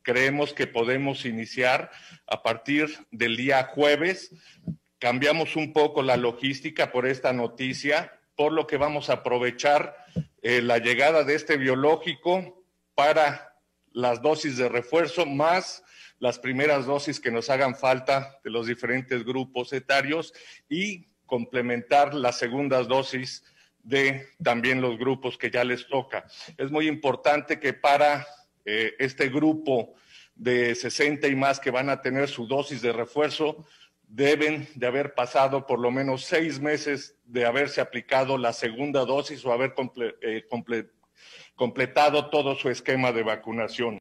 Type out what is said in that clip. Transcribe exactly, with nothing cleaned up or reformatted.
creemos que podemos iniciar a partir del día jueves. Cambiamos un poco la logística por esta noticia, por lo que vamos a aprovechar eh, la llegada de este biológico para las dosis de refuerzo, más las primeras dosis que nos hagan falta de los diferentes grupos etarios y complementar las segundas dosis de también los grupos que ya les toca. Es muy importante que para eh, este grupo de sesenta y más que van a tener su dosis de refuerzo, deben de haber pasado por lo menos seis meses de haberse aplicado la segunda dosis o haber comple- eh, comple- completado todo su esquema de vacunación.